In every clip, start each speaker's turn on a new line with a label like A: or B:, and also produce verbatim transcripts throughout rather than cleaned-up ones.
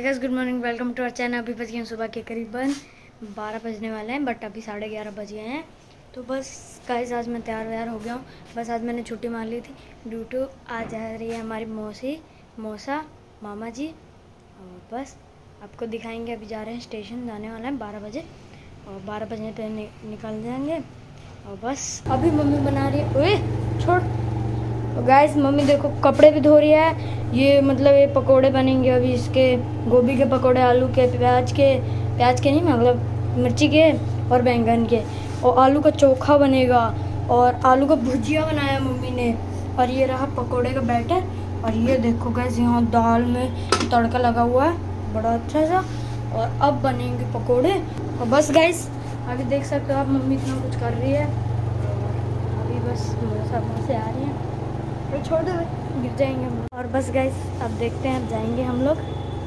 A: Guys, good morning, welcome to our channel. अभी बज गए हैं सुबह के करीबन बारह बजने वाले हैं, बट अभी साढ़े ग्यारह बज गए हैं। तो बस गाइस आज मैं तैयार व्यार हो गया हूँ। बस आज मैंने छुट्टी मार ली थी ड्यू टू आज आ रही है हमारी मौसी मौसा मामा जी। और बस आपको दिखाएंगे। अभी जा रहे हैं स्टेशन, जाने वाला है बारह बजे और बारह बजे ट्रेन नि, निकल जाएंगे। और बस अभी मम्मी बना रही है, ओए छोड़। तो गाइस मम्मी देखो कपड़े भी धो रही है। ये मतलब ये पकोड़े बनेंगे अभी, इसके गोभी के पकोड़े, आलू के, प्याज के प्याज के नहीं मतलब मिर्ची के और बैंगन के, और आलू का चोखा बनेगा और आलू का भुजिया बनाया मम्मी ने। और ये रहा पकोड़े का बैटर। और ये देखो गाइस यहाँ दाल में तड़का लगा हुआ है बड़ा अच्छा सा। और अब बनेंगे पकोड़े। और बस गाइस अभी देख सकते हो आप मम्मी इतना कुछ कर रही है। अभी बस सब से आ रही है, तो छोड़ दो गिर जाएंगे हम। और बस गाइस अब देखते हैं, अब जाएंगे हम लोग।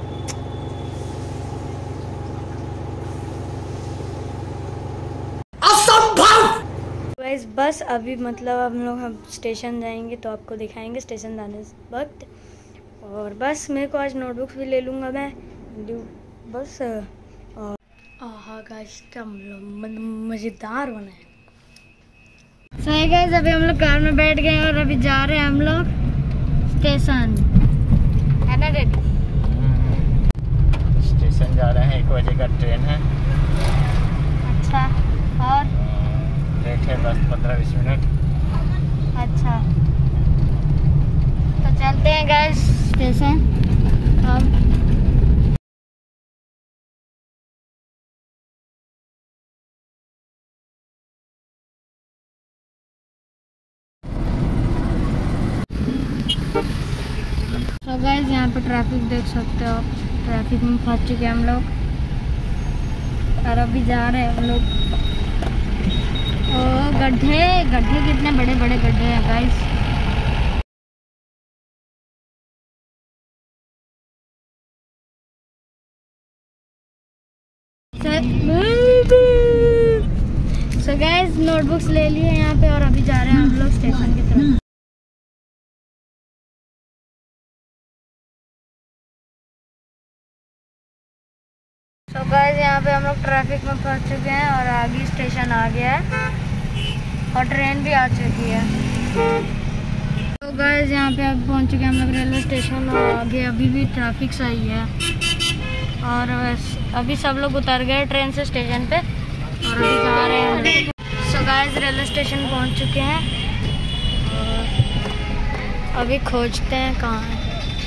A: असंभव गाइस, बस अभी मतलब हम लोग हम स्टेशन जाएंगे तो आपको दिखाएंगे स्टेशन जाने वक्त। और बस मेरे को आज नोटबुक्स भी ले लूँगा मैं बस। और हाँ गाइस मज़ेदार बना है। सही गाइस, अभी हम लोग कार में बैठ गए और अभी जा रहे हैं हम लोग स्टेशन, है ना डैडी?
B: स्टेशन जा रहे हैं, एक बजे का ट्रेन है।
A: अच्छा, और
B: लेट है बस पंद्रह बीस मिनट।
A: अच्छा तो चलते हैं गाइस स्टेशन अब। तो गाइस यहाँ पे ट्रैफिक देख सकते हो आप, ट्रैफिक में फंस चुके हैं हम लोग और अभी जा रहे हैं हम लोग। ओ गड्ढे गड्ढे कितने बड़े बड़े गड्ढे हैं गाइस। सो गाइस नोटबुक्स ले लिए यहाँ पे और अभी जा रहे हैं हम लोग स्टेशन की तरफ। तो गाइस यहाँ पे हम लोग ट्रैफिक में फंस चुके हैं और आगे स्टेशन आ गया है और ट्रेन भी आ चुकी है। तो गाइस यहाँ पे अब पहुँच चुके हैं हम लोग रेलवे स्टेशन और आगे अभी भी ट्रैफिक सही है। और अभी सब लोग उतर गए ट्रेन से स्टेशन पे और अभी जा रहे हैं हम लोग। सो गाइस रेलवे स्टेशन पहुँच चुके हैं और अभी खोजते हैं कहाँ है।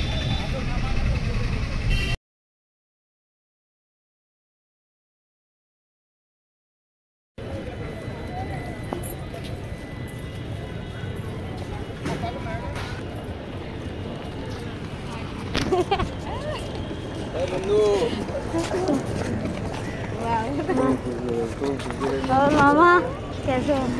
A: और मामा कैसे हो?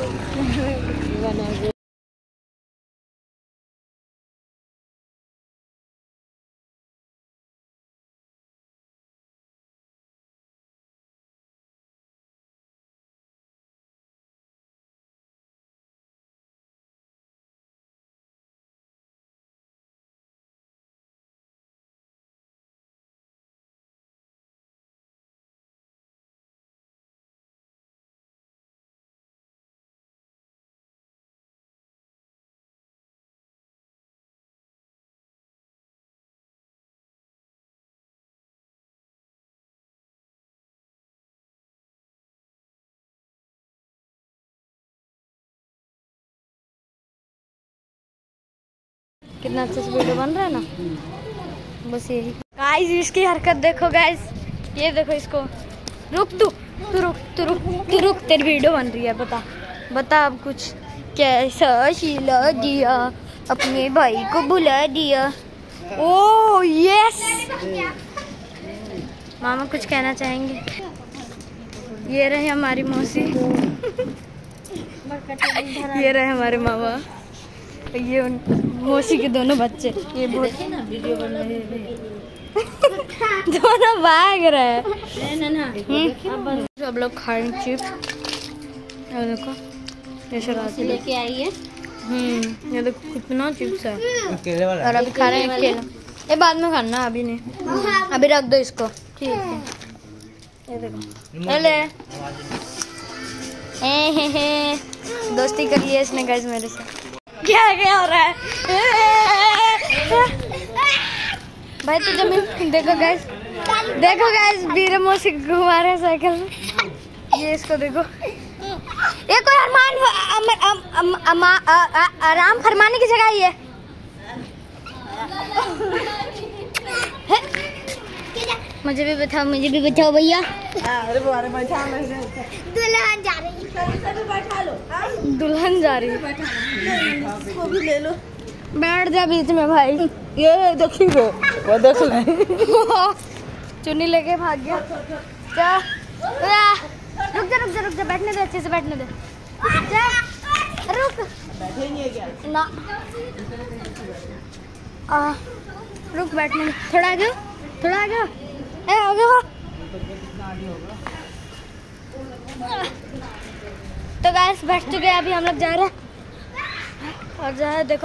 A: कितना अच्छा से वीडियो बन रहा है ना, बस यही। गाइस इसकी हरकत देखो गाइस, ये देखो इसको। रुक तू तू रुक तू रुक तू रुक तेरी वीडियो बन रही है। बता बता अब कुछ, कैसा शीला दिया अपने भाई को बुला दिया। ओ यस, मामा कुछ कहना चाहेंगे? ये रहे हमारी मौसी ये रहे हमारे मामा, ये मौसी के दोनों बच्चे। ये बहुत ना वीडियो बन रहे हैं दोनों भाग रहे हैं। सब लोग खाए चिप्स, देखो ये शराब लेके आई है। हम्म ये देखो कितना चिप्स है और अभी खा रहे हैं केला। ये बाद में खाना, अभी नहीं, अभी रख दो इसको। ठीक है, ये देखो, ले ए हे हे दोस्ती करी है इसने गाइस मेरे से। क्या क्या हो रहा है भाई? तो जमीन देखो गाइस, देखो गाइस, वीर मौसी घुमा रहे साइकिल में। ये इसको देखो, ये कोई अरमान अम, अम, अम, अम, आराम फरमाने की जगह ही है। मुझे भी बताओ, मुझे भी बताओ भैया।
C: अरे वो अरे बैठा
A: दुल्हन जा रही है,
C: बैठा लो,
A: दुल्हन जा रही है,
C: इसको भी ले लो,
A: बैठ जा बीच में भाई।
C: ये देखिए वो देख ले,
A: चुन्नी लेके भाग गया। जा रुक जा रुक जा रुक जा, बैठने दे, अच्छे से बैठने दे, जा रुक,
C: बैठेंगे क्या
A: ना आ, रुक बैठने दे, थोड़ा आगे, थोड़ा आगे, ए आगे हो। तो गाइस बैठ चुके हैं, अभी हम लोग जा रहे हैं और जा रहे देखो।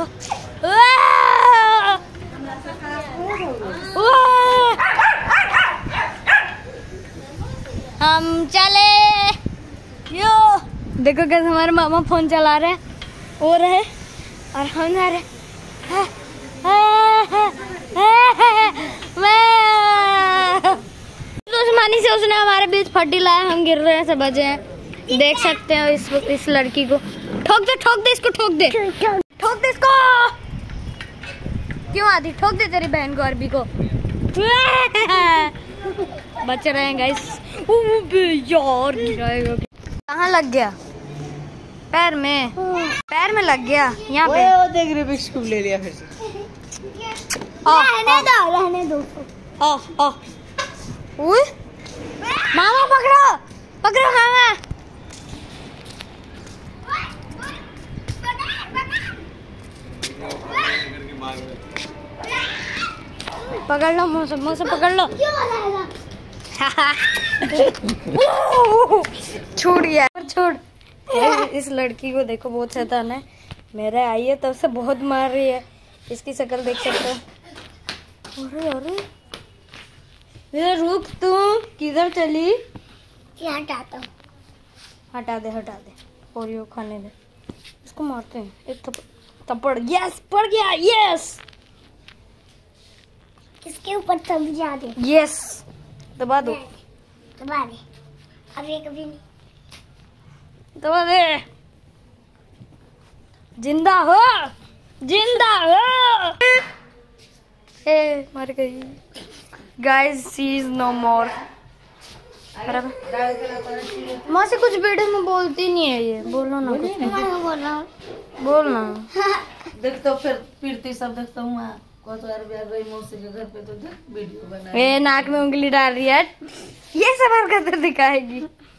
A: हम चले यो, देखो गाइस हमारे मामा फोन चला रहे हैं, वो रहे और हम जा रहे हैं। दुश्मनी से उसने हमारे बीच फटी लाया, हम गिर रहे हैं, सब बजे हैं, देख सकते हो इस इस लड़की को। ठोक दे ठोक दे इसको, ठोक दे ठोक दे इसको, क्यों आती, ठोक दे तेरी बहन को, अरबी को। बच रहे हैं गाइस, यार गिराएगा। कहाँ लग गया? पैर में, पैर में लग गया, यहाँ पे।
C: वो देख रूबिक्स क्यूब ले लिया फिर से।
A: रहने दो, रहने दो। आ, आ। उई, मामा पकड़ो, पकड़ो मामा। पकड़ लो, मुँह से, मुँह से पकड़ लो। छूट गया, छोड़। इस लड़की को देखो, बहुत शैतान है, मेरे आई है तब से बहुत मार रही है, इसकी शक्ल देख सकते हो। अरे अरे ये रुक, तुम किधर चली? हटाता हूँ, हटा दे हटा दे, ओरियो खाने दे, इसको मारते हैं एक थप्पड़, थप्पड़, यस पड़ गया, यस,
D: इसके ऊपर तब जा दे,
A: यस, दबा दो,
D: दबा दे, अब ये कभी नहीं,
A: दबा दे, जिंदा हो, जिंदा हो। ए मर गई guys, she is no more. माँ से कुछ वीडियो में बोलती नहीं है ये, बोलो ना कुछ,
D: बोल रहा हूँ,
A: बोल ना।
C: देख तो फिर फिरती सब देखता हूँ मैं, को तो यार गई मौसी के घर पे, तो देख वीडियो बना,
A: ए नाक में उंगली डाल रही है, ये सब हरकतें दिखाएगी।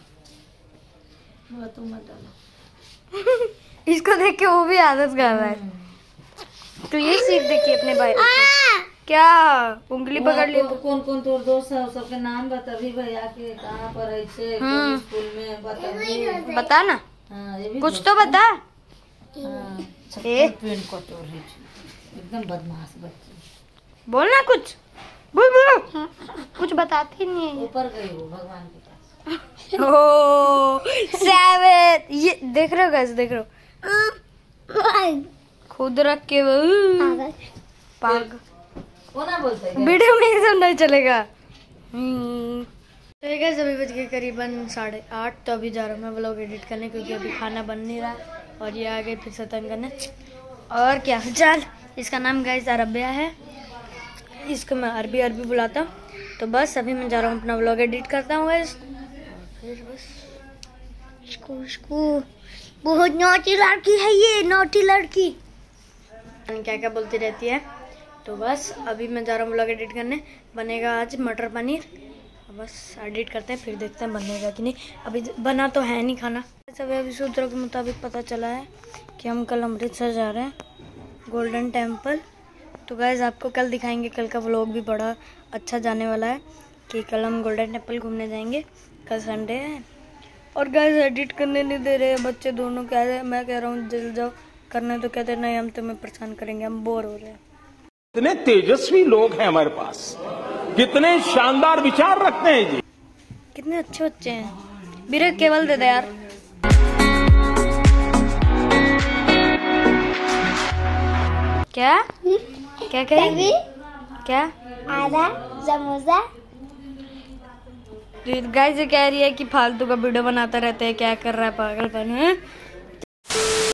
C: वो तुम मत डालो।
A: इसको देख के वो भी आदत कर रहा है, तो ये सीख देखिए अपने भाई। क्या उंगली पकड़ ली?
C: तो कौन कौन तो दोस्त है, सबके नाम बता भी भैया के, कहाँ पर है से,
A: हम्म।
C: स्कूल में बता भी।
A: बता ना,
C: हाँ, ये भी
A: कुछ तो बता।
C: हाँ,
A: ए?
C: पेन कटोर है, एकदम बदमाश बच्ची,
A: बोलना कुछ, बोल बोल, कुछ बताती नहीं है।
C: ऊपर गई वो भगवान के पास।
A: ओ सैवेज, ये देख रहे हो गाइस, देख रहे हो, खुद रख के वो पागल,
C: वो ना बोलते हैं।
A: वीडियो में ये सब नहीं चलेगा। हम्म। तो ये गाइस अभी बज गए करीबन साढ़े आठ, तो अभी जा रहा हूँ मैं व्लॉग एडिट करने, क्योंकि अभी खाना बन नहीं रहा और ये आ गए फिर शैतान करने। और क्या चल, इसका नाम गाइस अरबिया है, इसको मैं अरबी अरबी बुलाता हूँ। तो बस अभी मैं जा रहा हूँ अपना व्लॉग एडिट करता हूँ गाइस, फिर बस
D: इसको इसको बहुत नौटी लड़की है ये, नौटी लड़की,
A: क्या क्या बोलती रहती है। तो बस अभी मैं जा रहा हूँ व्लॉग एडिट करने, बनेगा आज मटर पनीर, बस एडिट करते हैं फिर देखते हैं बनेगा कि नहीं। अभी बना तो है नहीं खाना। सब अभी सूत्रों के मुताबिक पता चला है कि हम कल अमृतसर जा रहे हैं, गोल्डन टेम्पल। तो गाइस आपको कल दिखाएंगे, कल का व्लॉग भी बड़ा अच्छा जाने वाला है कि कल हम गोल्डन टेम्पल घूमने जाएंगे, कल संडे है। और गाइस एडिट करने नहीं दे रहे बच्चे दोनों, कह रहे, मैं कह रहा हूँ जल्द जाओ करने, तो कहते नहीं हम तुम्हें परेशान करेंगे, हम बोर हो रहे हैं।
E: कितने तेजस्वी लोग हैं हमारे पास, कितने शानदार विचार रखते हैं जी।
A: कितने अच्छे बच्चे हैं। बीरे केवल दे दे यार। क्या क्या कही? क्या
D: आधा समोसा।
A: गाइस ये कह रही है कि फालतू का वीडियो बनाता रहते हैं, क्या कर रहा है पागलपन है।